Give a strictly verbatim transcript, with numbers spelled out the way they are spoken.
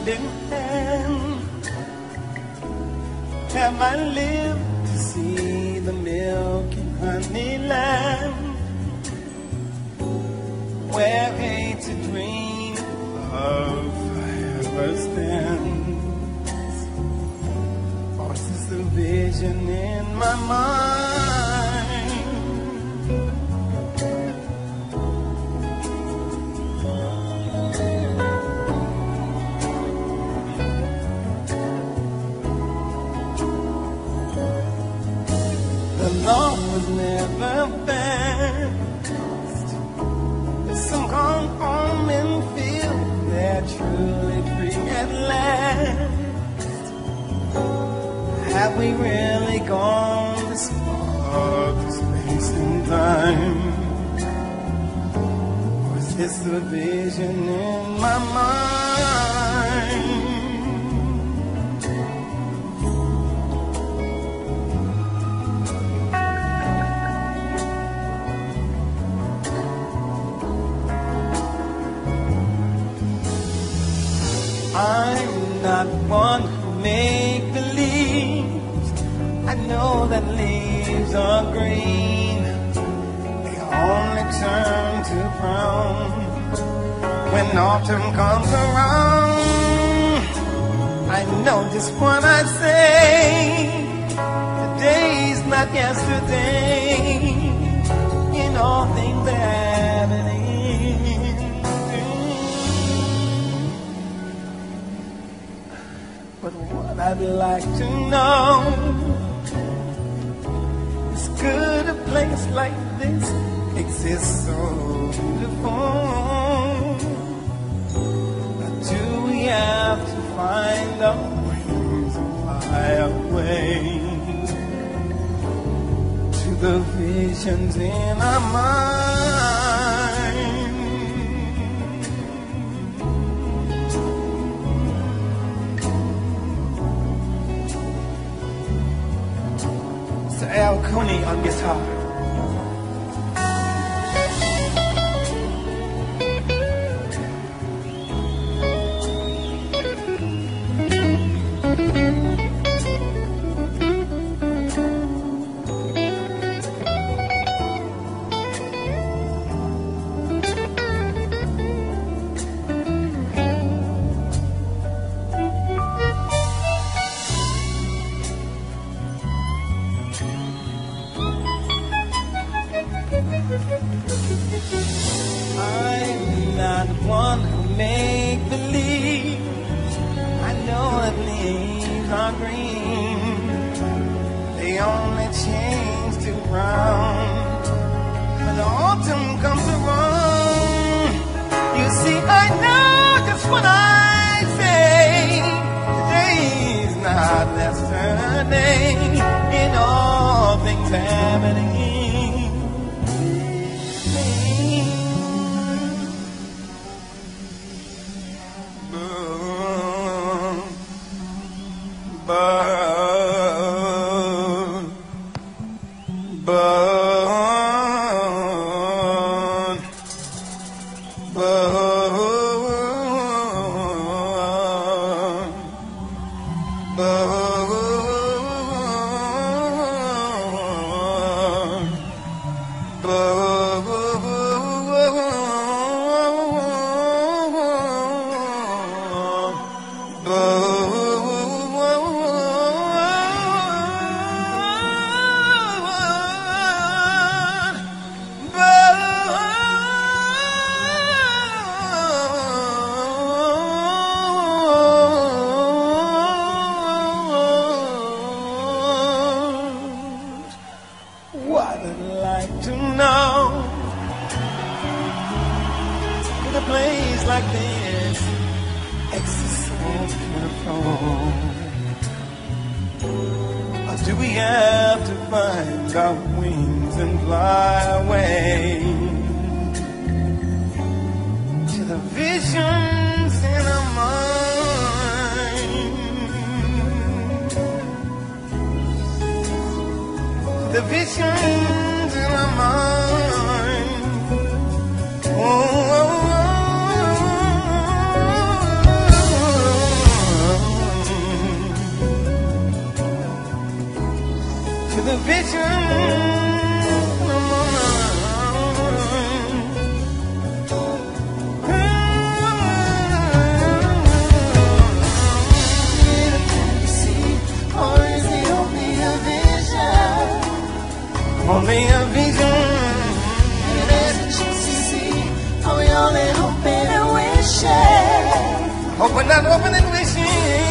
in hand. Have I lived to see the milk and honey land, where hate's a dream of forever stands? Or is this a vision in my mind? The law was never best. Some come home and feel they're truly free at last. Have we really gone this far to space and time? Or is this a vision in my mind? I'm not one who make believe. I know that leaves are green. They only turn to brown when autumn comes around. I know just what I say. Today's not yesterday. In all things that happening. But what I'd like to know is, could a place like this exist so beautiful? Or do we have to find our wings and fly away to the visions in our mind? Al Cooney on guitar. I'm not one who make believe. I know that leaves are green. They only change to brown when autumn comes around. You see, I know just what I say. Today's not yesterday. In all things happening. Burn, burn, burn, burn, burn. What I'd like to know, could a place like this exist so beautiful? Or do we have to find our wings and fly away to the visions in our mind? The visions in our mind. Oh, oh, oh, oh, oh. share. Open, not open and wishing.